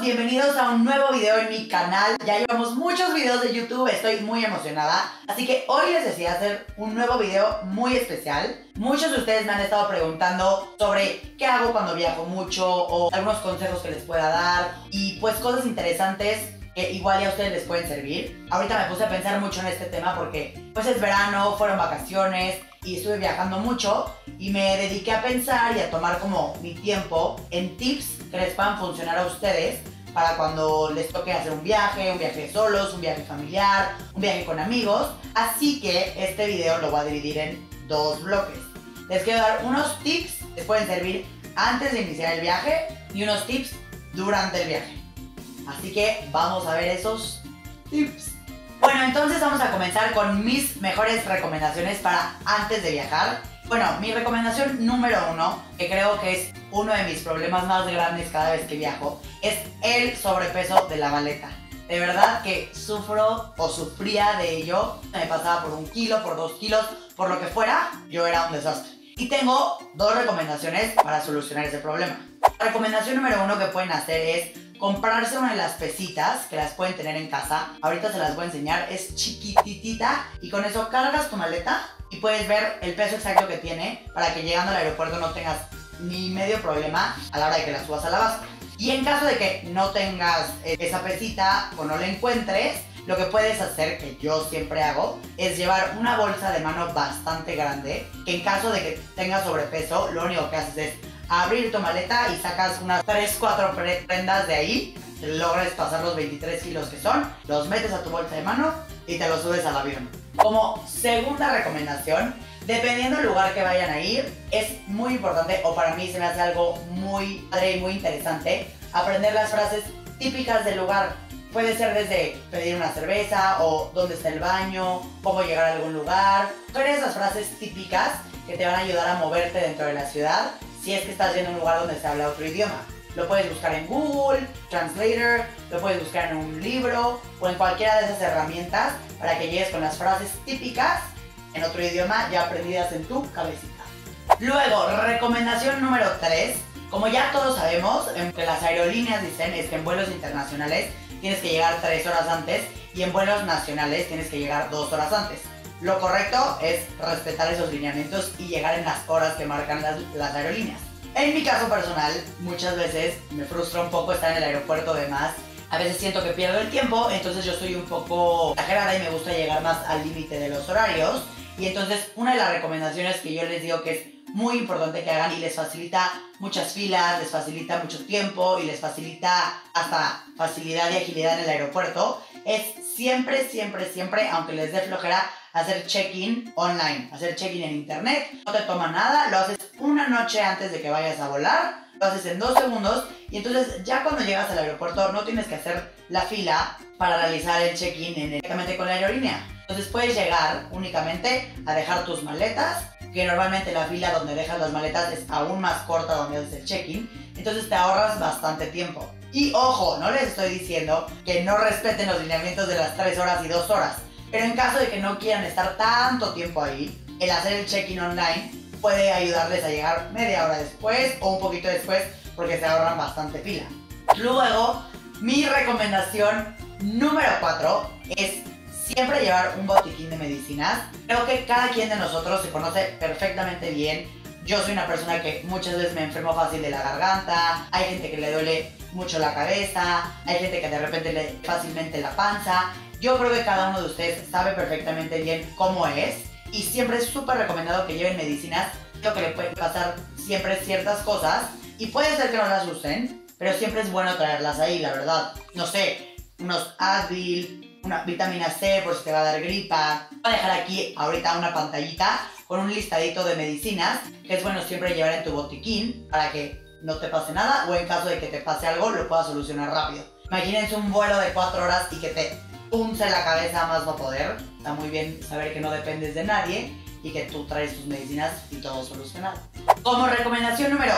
bienvenidos a un nuevo video en mi canal. Ya llevamos muchos videos de YouTube, estoy muy emocionada. Así que hoy les decidí hacer un nuevo video muy especial. Muchos de ustedes me han estado preguntando sobre qué hago cuando viajo mucho o algunos consejos que les pueda dar y pues cosas interesantes que igual ya a ustedes les pueden servir. Ahorita me puse a pensar mucho en este tema porque pues es verano, fueron vacaciones y estuve viajando mucho y me dediqué a pensar y a tomar como mi tiempo en tips que les puedan funcionar a ustedes para cuando les toque hacer un viaje solos, un viaje familiar, un viaje con amigos. Así que este video lo voy a dividir en dos bloques. Les quiero dar unos tips que les pueden servir antes de iniciar el viaje y unos tips durante el viaje. Así que vamos a ver esos tips. Bueno, entonces vamos a comenzar con mis mejores recomendaciones para antes de viajar. Bueno, mi recomendación número uno, que creo que es uno de mis problemas más grandes cada vez que viajo, es el sobrepeso de la maleta. De verdad que sufro o sufría de ello. Me pasaba por 1 kilo, por 2 kilos, por lo que fuera, yo era un desastre. Y tengo dos recomendaciones para solucionar ese problema. La recomendación número uno que pueden hacer es comprarse una de las pesitas que las pueden tener en casa. Ahorita se las voy a enseñar, es chiquititita y con eso cargas tu maleta y puedes ver el peso exacto que tiene para que llegando al aeropuerto no tengas ni medio problema a la hora de que la subas a la báscula. Y en caso de que no tengas esa pesita o no la encuentres, lo que puedes hacer, que yo siempre hago, es llevar una bolsa de mano bastante grande, que en caso de que tengas sobrepeso, lo único que haces es abrir tu maleta y sacas unas 3-4 prendas de ahí, que logres pasar los 23 kilos que son, los metes a tu bolsa de mano y te los subes al avión. Como segunda recomendación, dependiendo del lugar que vayan a ir, es muy importante, o para mí se me hace algo muy padre y muy interesante, aprender las frases típicas del lugar. Puede ser desde pedir una cerveza o dónde está el baño, cómo llegar a algún lugar. Son esas frases típicas que te van a ayudar a moverte dentro de la ciudad si es que estás yendo a un lugar donde se habla otro idioma. Lo puedes buscar en Google Translator, lo puedes buscar en un libro o en cualquiera de esas herramientas para que llegues con las frases típicas en otro idioma ya aprendidas en tu cabecita. Luego, recomendación número 3. Como ya todos sabemos, lo que las aerolíneas dicen es que en vuelos internacionales tienes que llegar 3 horas antes y en vuelos nacionales tienes que llegar 2 horas antes. Lo correcto es respetar esos lineamientos y llegar en las horas que marcan las aerolíneas. En mi caso personal, muchas veces me frustra un poco estar en el aeropuerto de más. A veces siento que pierdo el tiempo, entonces yo soy un poco exagerada y me gusta llegar más al límite de los horarios. Y entonces una de las recomendaciones que yo les digo que es muy importante que hagan y les facilita muchas filas, les facilita mucho tiempo y les facilita hasta facilidad y agilidad en el aeropuerto, es siempre, aunque les dé flojera, hacer check-in online, hacer check-in en internet. No te toma nada, lo haces una noche antes de que vayas a volar, lo haces en 2 segundos y entonces ya cuando llegas al aeropuerto no tienes que hacer la fila para realizar el check-in directamente con la aerolínea. Entonces puedes llegar únicamente a dejar tus maletas, que normalmente la fila donde dejas las maletas es aún más corta donde haces el check-in, entonces te ahorras bastante tiempo. Y ojo, no les estoy diciendo que no respeten los lineamientos de las 3 horas y 2 horas, pero en caso de que no quieran estar tanto tiempo ahí, el hacer el check-in online puede ayudarles a llegar media hora después o un poquito después porque se ahorran bastante fila. Luego, mi recomendación número 4 es siempre llevar un botiquín de medicinas. Creo que cada quien de nosotros se conoce perfectamente bien. Yo soy una persona que muchas veces me enfermo fácil de la garganta, hay gente que le duele mucho la cabeza, hay gente que de repente le fácilmente la panza. Yo creo que cada uno de ustedes sabe perfectamente bien cómo es y siempre es súper recomendado que lleven medicinas. Lo que le puede pasar siempre ciertas cosas y puede ser que no las usen, pero siempre es bueno traerlas ahí, la verdad. No sé, unos Advil, una vitamina C por si te va a dar gripa. Voy a dejar aquí ahorita una pantallita con un listadito de medicinas que es bueno siempre llevar en tu botiquín para que no te pase nada o en caso de que te pase algo lo puedas solucionar rápido. Imagínense un vuelo de 4 horas y que te punce la cabeza a más no poder. Está muy bien saber que no dependes de nadie y que tú traes tus medicinas y todo solucionado. Como recomendación número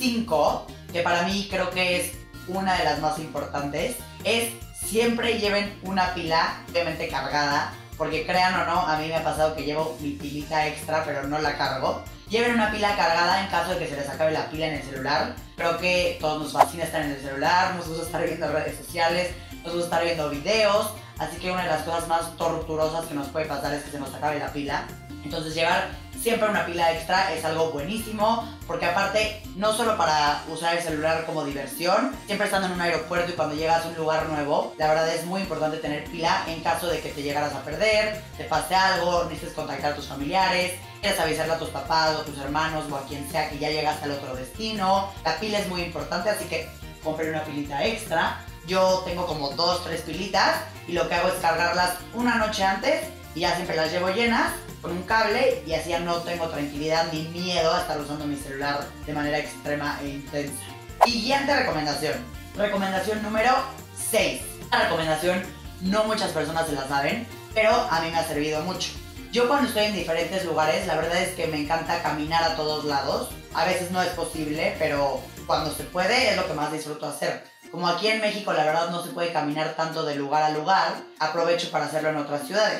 5, que para mí creo que es una de las más importantes, es siempre lleven una pila obviamente cargada, porque crean o no, a mí me ha pasado que llevo mi pilita extra pero no la cargo. Lleven una pila cargada en caso de que se les acabe la pila en el celular. Creo que todos nos fascina estar en el celular, nos gusta estar viendo redes sociales, nos gusta estar viendo videos. Así que una de las cosas más torturosas que nos puede pasar es que se nos acabe la pila. Entonces llevar siempre una pila extra es algo buenísimo, porque aparte no solo para usar el celular como diversión, siempre estando en un aeropuerto y cuando llegas a un lugar nuevo, la verdad es muy importante tener pila en caso de que te llegaras a perder, te pase algo, necesites contactar a tus familiares, quieres avisarle a tus papás o a tus hermanos o a quien sea que ya llegaste al otro destino. La pila es muy importante, así que compren una pilita extra. Yo tengo como 2, 3 pilitas y lo que hago es cargarlas una noche antes y ya siempre las llevo llenas con un cable y así ya no tengo tranquilidad ni miedo a estar usando mi celular de manera extrema e intensa. Siguiente recomendación. Recomendación número 6. Esta recomendación no muchas personas se la saben, pero a mí me ha servido mucho. Yo cuando estoy en diferentes lugares, la verdad es que me encanta caminar a todos lados. A veces no es posible, pero cuando se puede es lo que más disfruto hacer. Como aquí en México la verdad no se puede caminar tanto de lugar a lugar, aprovecho para hacerlo en otras ciudades.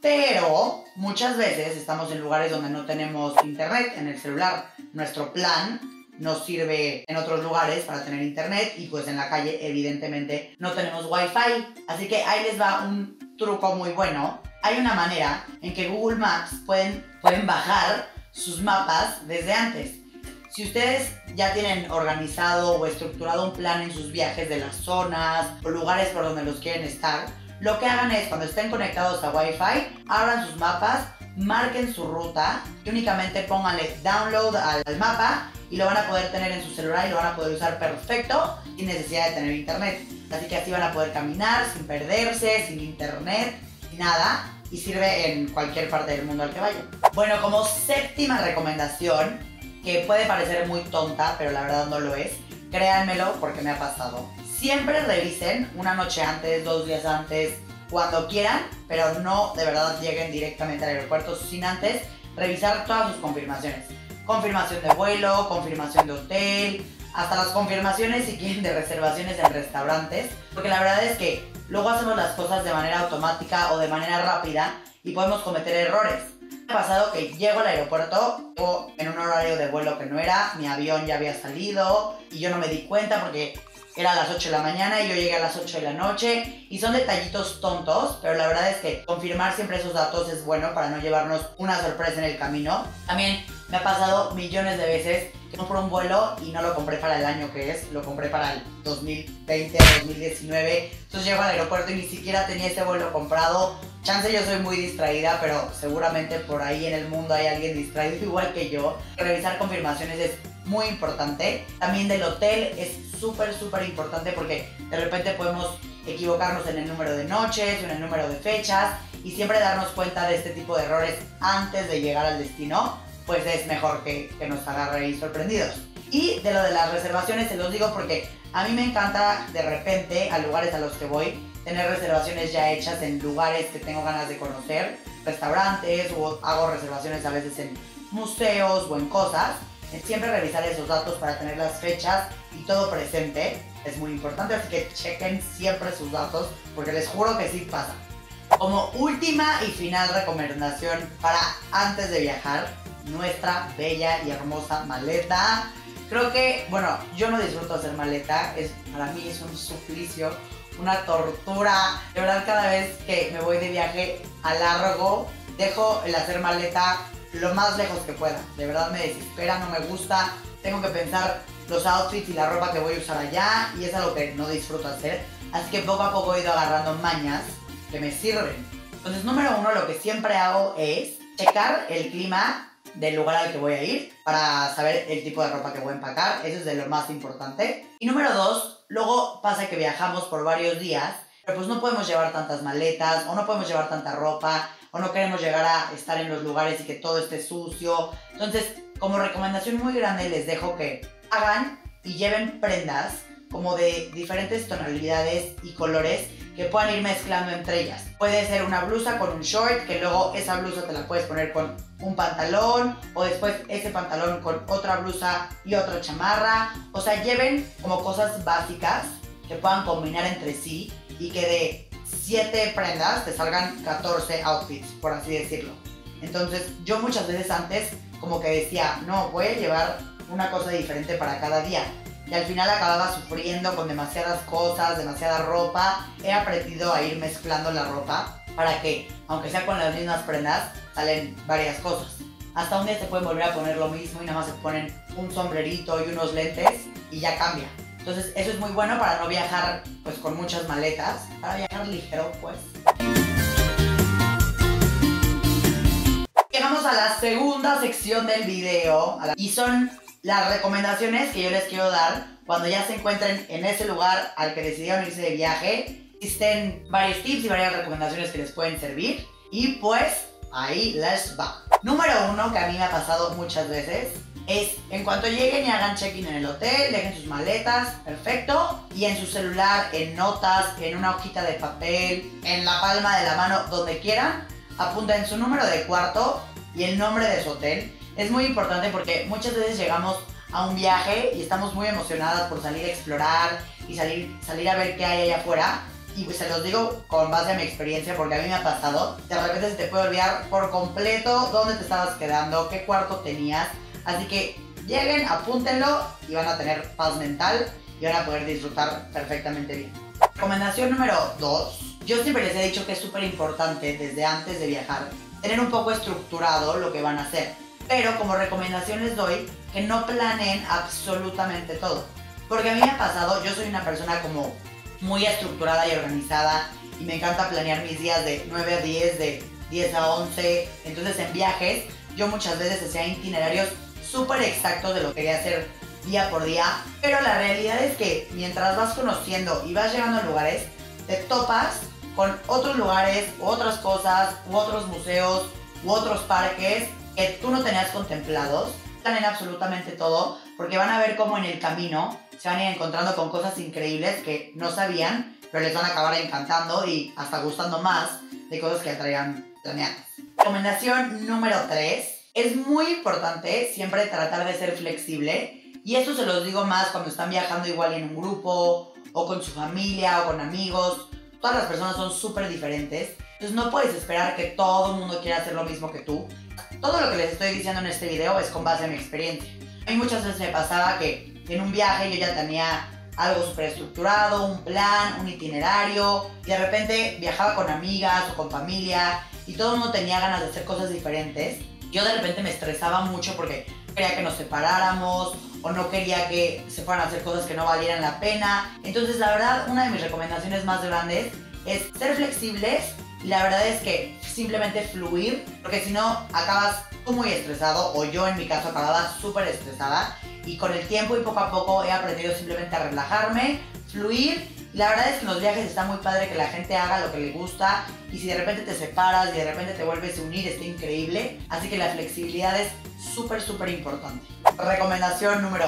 Pero muchas veces estamos en lugares donde no tenemos internet en el celular. Nuestro plan nos sirve en otros lugares para tener internet y pues en la calle evidentemente no tenemos wifi. Así que ahí les va un truco muy bueno. Hay una manera en que Google Maps pueden bajar sus mapas desde antes. Si ustedes ya tienen organizado o estructurado un plan en sus viajes de las zonas o lugares por donde los quieren estar, lo que hagan es, cuando estén conectados a Wi-Fi, abran sus mapas, marquen su ruta y únicamente pónganle download al mapa y lo van a poder tener en su celular y lo van a poder usar perfecto sin necesidad de tener internet. Así que así van a poder caminar sin perderse, sin internet, sin nada, y sirve en cualquier parte del mundo al que vayan. Bueno, como séptima recomendación, que puede parecer muy tonta, pero la verdad no lo es, créanmelo porque me ha pasado. Siempre revisen una noche antes, 2 días antes, cuando quieran, pero no de verdad lleguen directamente al aeropuerto sin antes revisar todas sus confirmaciones. Confirmación de vuelo, confirmación de hotel, hasta las confirmaciones si quieren de reservaciones en restaurantes, porque la verdad es que luego hacemos las cosas de manera automática o de manera rápida y podemos cometer errores. Me ha pasado que llego al aeropuerto en un horario de vuelo que no era, mi avión ya había salido y yo no me di cuenta porque era a las 8 de la mañana y yo llegué a las 8 de la noche y son detallitos tontos, pero la verdad es que confirmar siempre esos datos es bueno para no llevarnos una sorpresa en el camino. También me ha pasado millones de veces que compro un vuelo y no lo compré para el año que es, lo compré para el 2020, 2019, entonces llego al aeropuerto y ni siquiera tenía ese vuelo comprado. Chance yo soy muy distraída, pero seguramente por ahí en el mundo hay alguien distraído igual que yo. Revisar confirmaciones es muy importante. También del hotel es súper importante porque de repente podemos equivocarnos en el número de noches o en el número de fechas y siempre darnos cuenta de este tipo de errores antes de llegar al destino, pues es mejor que nos agarre ahí sorprendidos. Y de lo de las reservaciones se los digo porque a mí me encanta de repente a lugares a los que voy tener reservaciones ya hechas en lugares que tengo ganas de conocer, restaurantes, o hago reservaciones a veces en museos o en cosas. Siempre revisar esos datos para tener las fechas y todo presente es muy importante, así que chequen siempre sus datos porque les juro que sí pasa. Como última y final recomendación para antes de viajar, nuestra bella y hermosa maleta. Creo que, bueno, yo no disfruto hacer maleta, para mí es un suplicio, una tortura. De verdad, cada vez que me voy de viaje a largo, dejo el hacer maleta lo más lejos que pueda. De verdad me desespera, no me gusta. Tengo que pensar los outfits y la ropa que voy a usar allá y es algo que no disfruto hacer. Así que poco a poco he ido agarrando mañas que me sirven. Entonces, número 1, lo que siempre hago es checar el clima del lugar al que voy a ir para saber el tipo de ropa que voy a empacar. Eso es de lo más importante. Y número 2, luego pasa que viajamos por varios días, pero pues no podemos llevar tantas maletas o no podemos llevar tanta ropa o no queremos llegar a estar en los lugares y que todo esté sucio. Entonces, como recomendación muy grande, les dejo que hagan y lleven prendas como de diferentes tonalidades y colores que puedan ir mezclando entre ellas. Puede ser una blusa con un short, que luego esa blusa te la puedes poner con un pantalón, o después ese pantalón con otra blusa y otra chamarra. O sea, lleven como cosas básicas que puedan combinar entre sí y que de 7 prendas te salgan 14 outfits, por así decirlo. Entonces, yo muchas veces antes como que decía, no, voy a llevar una cosa diferente para cada día. Y al final acababa sufriendo con demasiadas cosas, demasiada ropa. He aprendido a ir mezclando la ropa para que, aunque sea con las mismas prendas, salen varias cosas. Hasta un día se pueden volver a poner lo mismo y nada más se ponen un sombrerito y unos lentes y ya cambia. Entonces eso es muy bueno para no viajar pues con muchas maletas, para viajar ligero pues. Llegamos a la segunda sección del video y son las recomendaciones que yo les quiero dar cuando ya se encuentren en ese lugar al que decidieron irse de viaje. Existen varios tips y varias recomendaciones que les pueden servir y pues ahí les va. Número 1, que a mí me ha pasado muchas veces, es en cuanto lleguen y hagan check-in en el hotel, dejen sus maletas, perfecto, y en su celular, en notas, en una hojita de papel, en la palma de la mano, donde quieran, apunten su número de cuarto y el nombre de su hotel. Es muy importante porque muchas veces llegamos a un viaje y estamos muy emocionadas por salir a explorar y salir a ver qué hay allá afuera. Y pues se los digo con base a mi experiencia porque a mí me ha pasado. De repente se te puede olvidar por completo dónde te estabas quedando, qué cuarto tenías. Así que lleguen, apúntenlo y van a tener paz mental y van a poder disfrutar perfectamente bien. Recomendación número 2. Yo siempre les he dicho que es súper importante desde antes de viajar tener un poco estructurado lo que van a hacer. Pero como recomendación les doy que no planeen absolutamente todo. Porque a mí me ha pasado, yo soy una persona como muy estructurada y organizada y me encanta planear mis días de 9 a 10, de 10 a 11. Entonces en viajes yo muchas veces hacía itinerarios súper exactos de lo que quería hacer día por día. Pero la realidad es que mientras vas conociendo y vas llegando a lugares, te topas con otros lugares, u otras cosas, u otros museos, u otros parques que tú no tenías contemplados. Planen absolutamente todo porque van a ver cómo en el camino se van a ir encontrando con cosas increíbles que no sabían, pero les van a acabar encantando y hasta gustando más de cosas que ya traían planeadas. Recomendación número 3. Es muy importante siempre tratar de ser flexible y esto se los digo más cuando están viajando igual en un grupo o con su familia o con amigos. Todas las personas son súper diferentes, entonces no puedes esperar que todo el mundo quiera hacer lo mismo que tú. Todo lo que les estoy diciendo en este video es con base en mi experiencia. A mí muchas veces me pasaba que en un viaje yo ya tenía algo súper estructurado, un plan, un itinerario, y de repente viajaba con amigas o con familia y todo el mundo tenía ganas de hacer cosas diferentes. Yo de repente me estresaba mucho porque quería que nos separáramos o no quería que se fueran a hacer cosas que no valieran la pena. Entonces la verdad, una de mis recomendaciones más grandes es ser flexibles y la verdad es que simplemente fluir, porque si no acabas tú muy estresado o yo en mi caso acababa súper estresada y con el tiempo y poco a poco he aprendido simplemente a relajarme, fluir. La verdad es que en los viajes está muy padre que la gente haga lo que le gusta y si de repente te separas y de repente te vuelves a unir, está increíble. Así que la flexibilidad es súper, súper importante. Recomendación número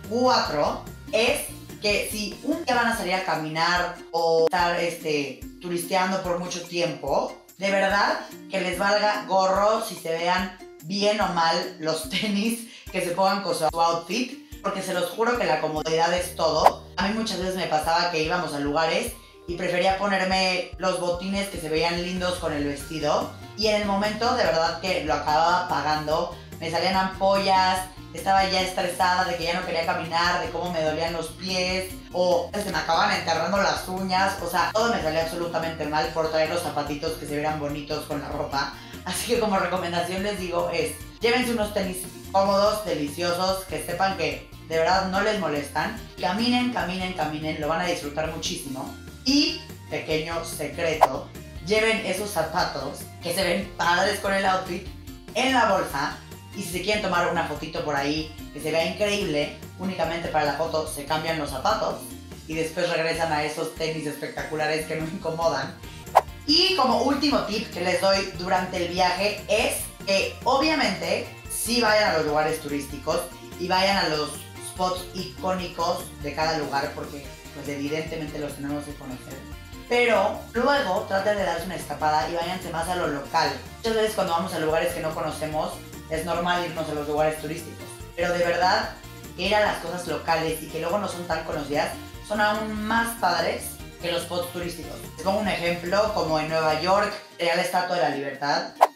4 es que si un día van a salir a caminar o estar turisteando por mucho tiempo, de verdad que les valga gorro si se vean bien o mal los tenis que se pongan con su outfit. Porque se los juro que la comodidad es todo. A mí muchas veces me pasaba que íbamos a lugares y prefería ponerme los botines que se veían lindos con el vestido. Y en el momento de verdad que lo acababa pagando, me salían ampollas, estaba ya estresada de que ya no quería caminar, de cómo me dolían los pies, o se me acababan enterrando las uñas. O sea, todo me salía absolutamente mal por traer los zapatitos que se vieran bonitos con la ropa. Así que como recomendación les digo es, llévense unos tenis cómodos, deliciosos, que sepan que de verdad no les molestan. Caminen, caminen, caminen, lo van a disfrutar muchísimo. Y, pequeño secreto, lleven esos zapatos que se ven padres con el outfit en la bolsa. Y si se quieren tomar una fotito por ahí que se vea increíble, únicamente para la foto se cambian los zapatos y después regresan a esos tenis espectaculares que no incomodan. Y como último tip que les doy durante el viaje es que obviamente sí vayan a los lugares turísticos y vayan a los spots icónicos de cada lugar porque pues evidentemente los tenemos que conocer. Pero luego traten de darse una escapada y váyanse más a lo local. Muchas veces cuando vamos a lugares que no conocemos es normal irnos a los lugares turísticos. Pero de verdad ir a las cosas locales y que luego no son tan conocidas son aún más padres que los spots turísticos. Les pongo un ejemplo, como en Nueva York, sería la Estatua de la Libertad.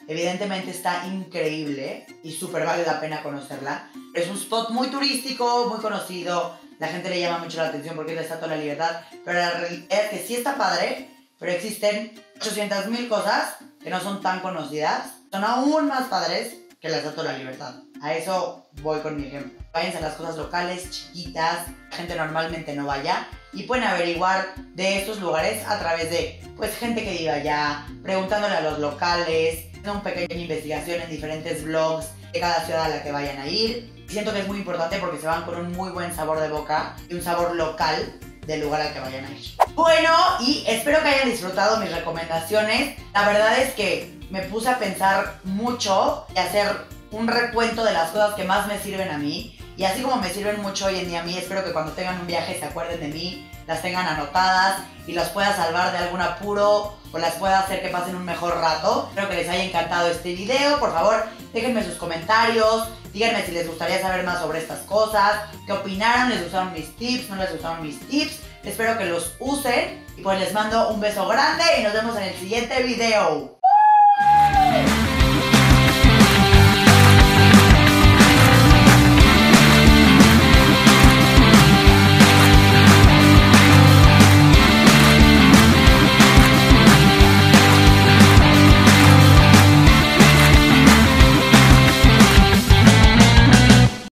Evidentemente está increíble y súper vale la pena conocerla. Es un spot muy turístico, muy conocido. La gente le llama mucho la atención porque es la Estatua de la Libertad. Pero la realidad es que sí está padre, pero existen 800,000 cosas que no son tan conocidas. Son aún más padres que la Estatua de la Libertad. A eso voy con mi ejemplo. Váyanse a las cosas locales, chiquitas, la gente normalmente no vaya. Y pueden averiguar de estos lugares a través de, pues, gente que vive allá, preguntándole a los locales, haciendo una pequeña investigación en diferentes blogs de cada ciudad a la que vayan a ir. Y siento que es muy importante porque se van con un muy buen sabor de boca y un sabor local del lugar al que vayan a ir. Bueno, y espero que hayan disfrutado mis recomendaciones. La verdad es que me puse a pensar mucho y hacer un recuento de las cosas que más me sirven a mí. Y así como me sirven mucho hoy en día a mí, espero que cuando tengan un viaje se acuerden de mí, las tengan anotadas y las pueda salvar de algún apuro o las pueda hacer que pasen un mejor rato. Espero que les haya encantado este video. Por favor, déjenme sus comentarios, díganme si les gustaría saber más sobre estas cosas, qué opinaron, les gustaron mis tips, no les gustaron mis tips. Espero que los usen y pues les mando un beso grande y nos vemos en el siguiente video.